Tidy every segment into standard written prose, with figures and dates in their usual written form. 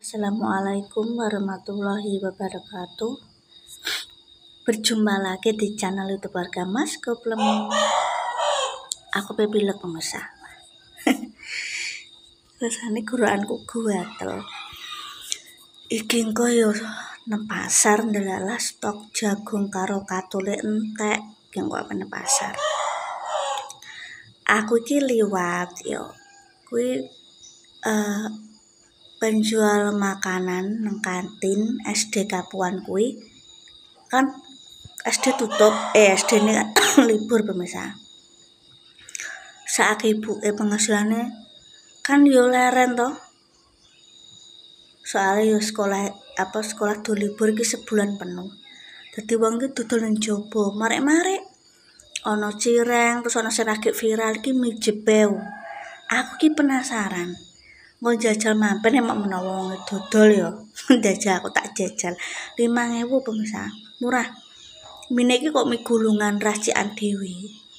Assalamualaikum warahmatullahi wabarakatuh. Berjumpa lagi di channel YouTube Warga Mas Goblem. Aku pepilek pemirsa. Rasane guraanku gatel. Iki engko yo nang pasar ndelala stok jagung karo katule entek, engko apa nang pasar. Aku iki liwat yo. Kuwi penjual makanan nang kantin SD Kapuan kuwi kan SD tutup, SD ini kan libur pemirsa. Saat ibuke penghasilane kan yo leren toh. Soalnya yo sekolah do libur iki sebulan penuh. Dadi wong iki dodol nang jaba, marek-marek ana cireng, terus ana sing lagi viral iki mie jebeu. Aku ki penasaran. Mau jajal mampir emak menawa wong dodol ya. Jajal aku tak jajal. 5.000 pemirsa. Murah. Mine iki kok mie gulungan racikan dhewe.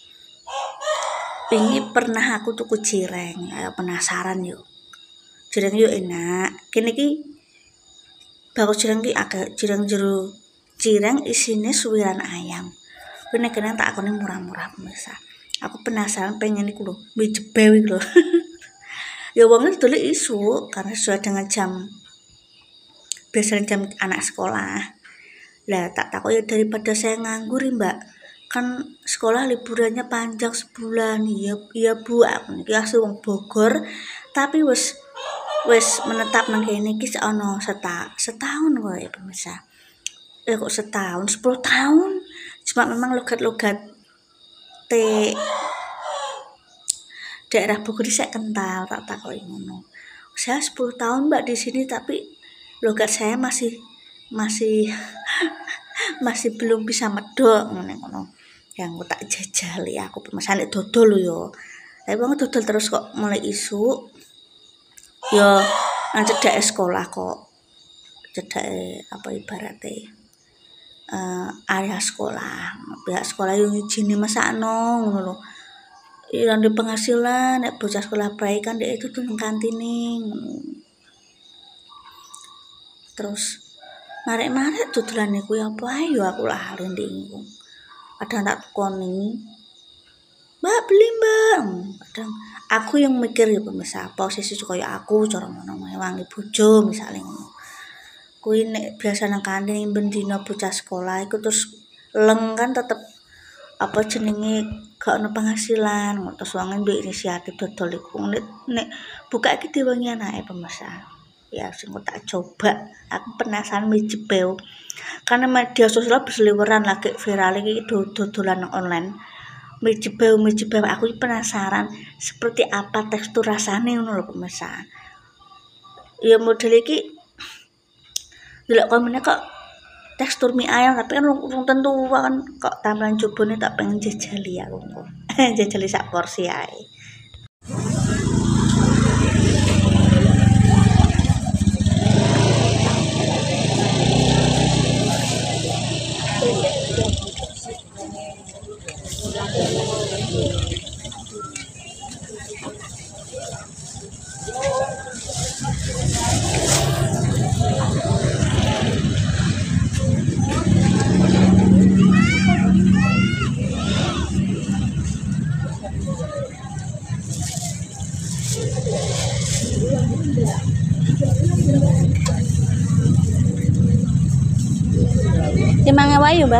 Ini pernah aku tuku cireng, ayo penasaran yuk. Cireng yuk enak. Kene iki bagus cireng ki agak cireng jero. Cireng isine suwiran ayam. Kene tak akone murah-murah pemirsa. Aku penasaran pengen iku lho, mie jebeu iki lho. Ya wong dulu isu karena sesuai dengan biasanya jam anak sekolah. Lah tak takut ya daripada saya nganggur mbak, kan sekolah liburannya panjang sebulan. Iya bu, aku niki asli wong Bogor, tapi wis menetap nang kene iki ono setahun kowe pemirsa. Kok setahun, 10 tahun. Cuma memang logat-logat daerah Bogor saya kental, tak takoki ngono. Saya 10 tahun mbak di sini tapi logat saya masih belum bisa medok ngono. Yang tak jajali aku pemesan dodol lho yo. Tapi wong dodol terus kok mulai isu. Yo nang cedhake sekolah kok. Cedhake apa ibarate area sekolah. Pihak sekolah yo ngijini masakno ngono lho. Yang di penghasilan, nek bocah sekolah baik kan dia itu tuh nang kantine. Terus marek-marek dodolane kuwi apa ae yo aku lali ndek. Kadang tak tukoni. Mbak beli mbak. Kadang aku yang mikir ya pemirsa, posisi kaya aku cara ngono wangi bojo misale ngono. Kuwi nek biasa nang kantine bendina bocah sekolah iku terus leng kan tetep apa jenenge gak ono penghasilan, terus wong duwe inisiatif dodol iku nek buka iki diwengi anake pemirsa. Ya sing tak coba, aku penasaran mie jebeu. Karena media sosial berseliweran lagi viral iki dodolan online. Mie jebeu aku penasaran seperti apa tekstur rasane ngono lho pemirsa. Ya model iki delok komennya kok tekstur mie ayam tapi kan urung tentu kan kok tampilan jobone tak pengen jajali aku kok. Jajali sak porsi ae. Timangnya wayu, Mbak.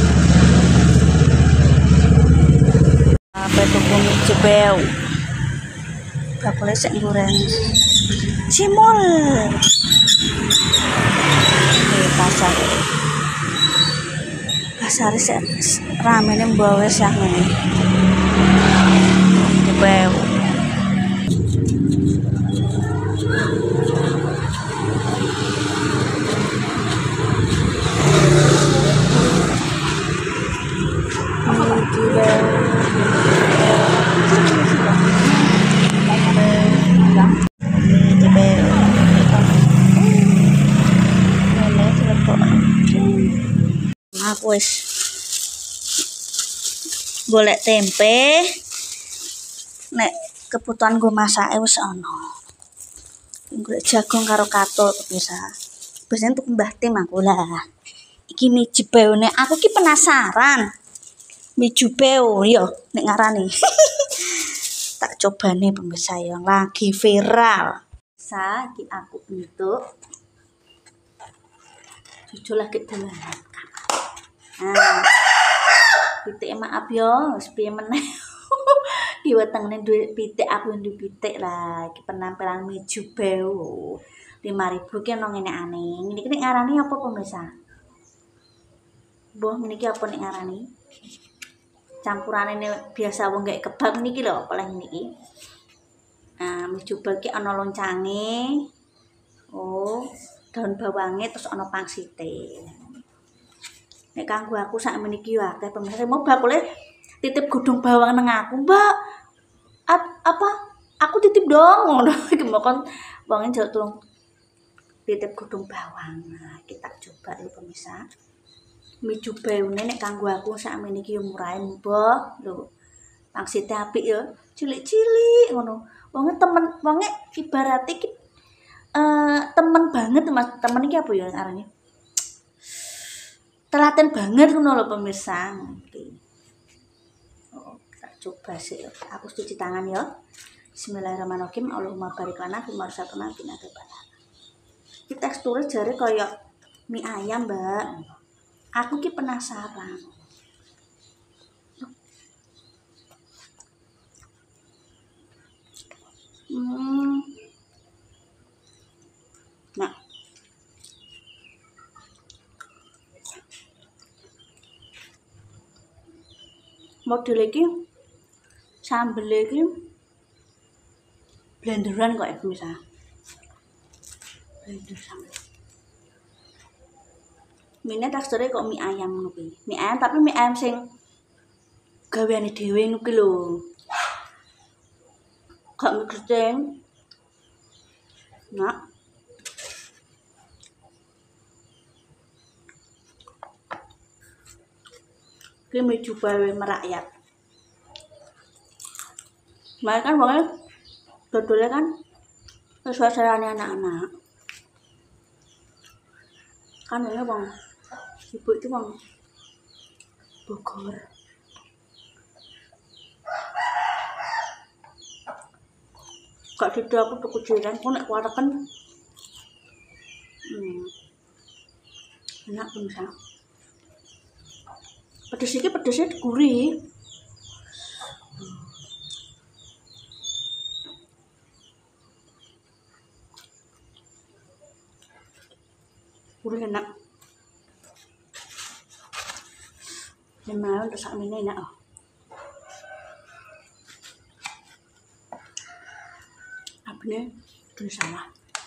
Apa tuku mie jebeu? Bakule sik goreng. Cimol. Pasar. Pasar sik ramene mbawa wis sak ngene. Jebeu. Aku wis golek tempe nek kebutuhan gue masake wis ana. Golek jagung karo katol pemirsa. Biasanya untuk Mbah Tim aku lah. Iki mie jubeo nek aku ki penasaran. Mie jubeo yo nek ngarani. Tak coba nih pemirsa yang lagi viral. Iki aku bentuk. Jujur lagi dolanan. Nah, pitik maaf yo, wis piye meneh. Ki wetenge duwe pitik aku duwe pitik lah. Iki penampilan mie jubeo. 5.000 ki ono ngene aneh. Niki nek ngarani apa pemirsa? Mbah niki apa nek ngarani? Campurane biasa wong gak kebab niki lho, oleh niki. Nah, mie jubel ki ana loncange. Oh, daun bawange terus ana pangsite. Nek kanggo aku sak meniki yo akeh pemirsa. Mau bakule titip godhong bawang nang aku, Mbak. Apa? Aku titip dong ngono. Iki mokon wonge jauh tulung titip godhong bawang. Nah, kita coba ya pemirsa. Mie jubeune nek kanggo aku sakmene iki yo murahe mbah lho. Pangsite apik yo, cilik-cilik ngono. Wonge ibarate iki temen banget Mas. Temen iki apa ya arane? Telaten banget ngono lho pemirsa. Oke. Oh, kita coba sih. Aku cuci tangan ya. Bismillahirrahmanirrahim. Allahumma barik lana fi ma razaqtana wa qina adzabannar. Iki teksture jare kaya mie ayam, Mbak. Aku ki penasaran. Nah. Model iki sambel iki blenderan kok ya bisa. Blender sambel. Mine teksture kok mie ayam ngono kuwi. Mie ayam tapi mie ayam sing gaweane dhewe ngono kuwi lho. Gak mie keriting. Nah. Ki mie jubawe merakyat. Mereka kan wongnya dodolnya kan sesuai selera anak-anak. Kan wongnya wong ibu itu wong Bogor. Gak sido aku tuku jiran, aku nek kuareken. Enak bisa. Pedes iki pedesnya gurih. Gurih enak. Lumayan terus sakmene enak. Abne terus salah.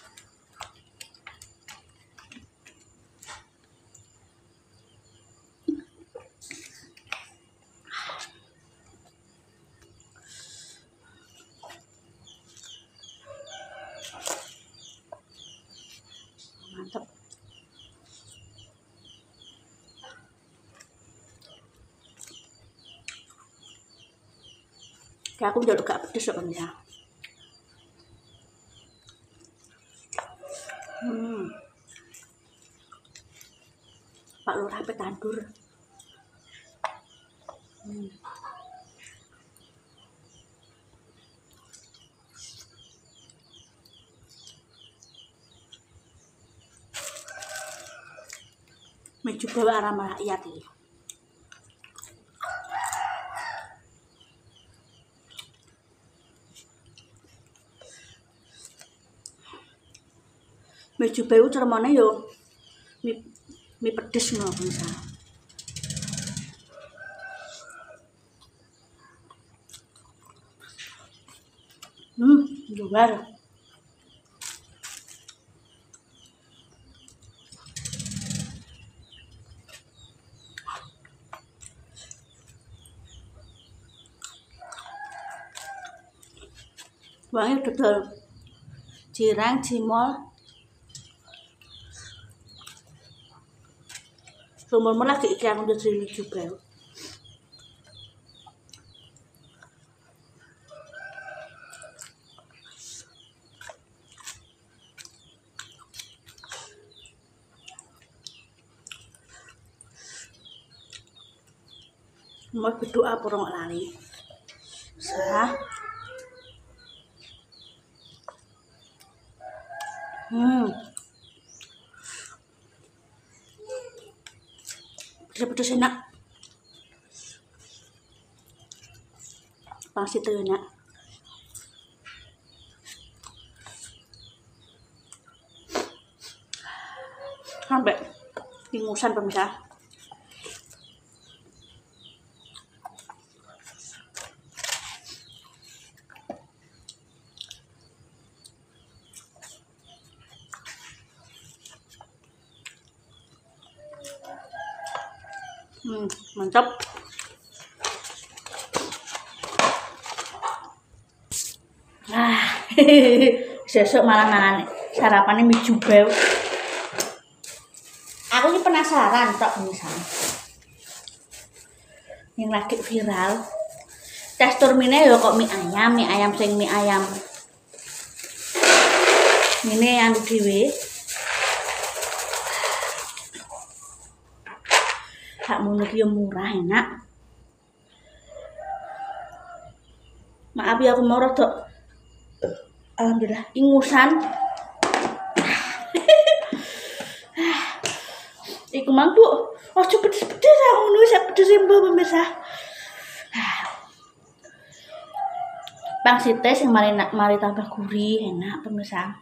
Mantap. Kayak aku njaluk gak pedes kok ya. Pak Lurah Petandur. Meju bawa arah rakyat iki. Meju bawa cermane yo mie pedes ngono bisa. Luar. Wangi dodol jirang, cimol. Sumur lagi iki aku jadi juga. Mau berdoa purung lali. Sah. Pedes-pedes enak. Pasti tuh enak. Sampai ingusan pemirsa. Mantap. Sesuk malah mangan sarapannya mie jubel. Aku ini penasaran tok misalnya. Yang lagi viral. Tekstur mie ya kok mie ayam sing mie ayam. Ini yang dhewe. Hak ngono ki murah enak. Maaf ya aku mau rodok. Alhamdulillah ingusan. Iku mang Bu. Ojo pedes-pedes aku ngono sak pedes mbah pemirsa. Pangsite sing mari tambah gurih enak pemirsa.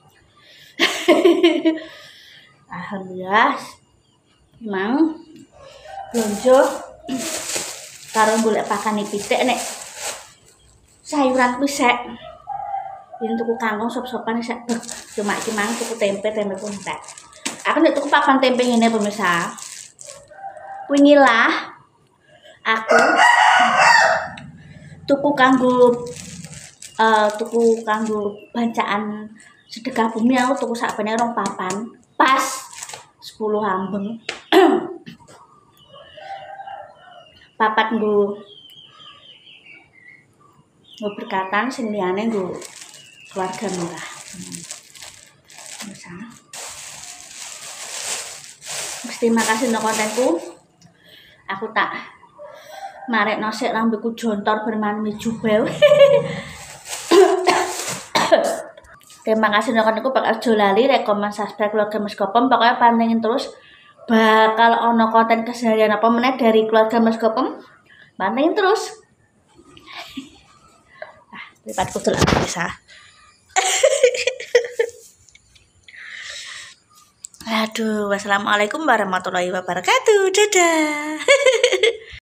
Alhamdulillah. Mang blonjo karo golek pakane pitik nek sayuran kuwi sek. Ini tuku kangkung sop-sopan sek cuma mang tuku tempe pun entek. Aku nek tuku papan tempe ngene pemirsa. Wingi lah aku tuku kanggo bancaan sedekah bumi aku tuku sakbene 2 papan pas 10 ambeng. Papat nggo berkatan sing liyane nggo keluarga murah. Terima kasih untuk kontenku. Aku tak marek nosek lambeku jontor bermain mie jubel. Terima kasih untuk kontenku. Bakal aja lali rekomen subscribe keluarga Mas Gopem. Pokoknya pantengin terus. Bakal ono konten keseharian apa meneh dari keluarga Mas Gopem. Pantengin terus. Lipat kutul bisa. Aduh, wassalamualaikum warahmatullahi wabarakatuh. Dadah.